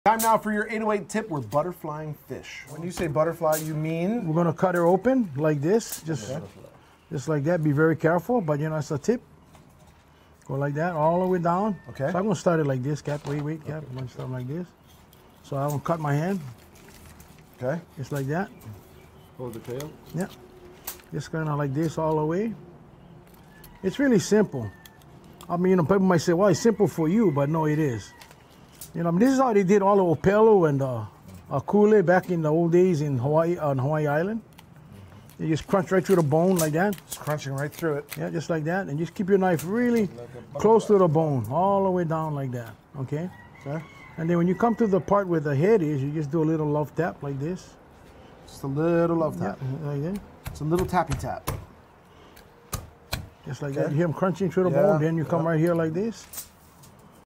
Time now for your 808 tip with butterflying fish. When you say butterfly, you mean? We're gonna cut her open like this, just like that. Be very careful, but you know, it's a tip. Go like that, all the way down. Okay. So I'm gonna start it like this, Cap. Wait, Cap. I'm gonna start like this. So I'm gonna cut my hand. Okay. Just like that. Hold the tail? Yeah. Just kind of like this all the way. It's really simple. I mean, you know, people might say, well, it's simple for you, but no, it is. You know, this is how they did all the Opelo and Akule back in the old days in Hawaii, on Hawaii Island. You just crunch right through the bone like that. Just crunching right through it. Yeah, just like that. And just keep your knife really close to the bone, all the way down like that, okay? Okay. And then when you come to the part where the head is, you just do a little love tap like this. Just a little love tap. Yeah, like that. It's a little tappy tap. Just like that. You hear them crunching through the bone, then you come right here like this.